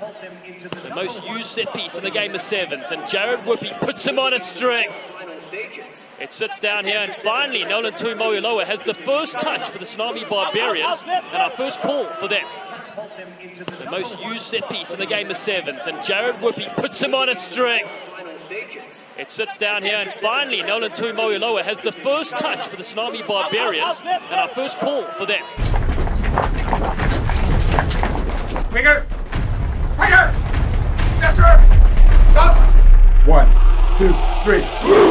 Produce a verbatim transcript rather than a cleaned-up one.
The most used set piece in the game is sevens, and Jared Whippy puts him on a string. It sits down here, and finally Nolan Tuimoiloa has the first touch for the Tsunami Barbarians, and our first call for them. The most used set piece in the game is sevens, and Jared Whippy puts him on a string. It sits down here, and finally Nolan Tuimoiloa has the first touch for the Tsunami Barbarians, and our first call for them. Quicker! Quicker! Yes, sir! Stop! One, two, three.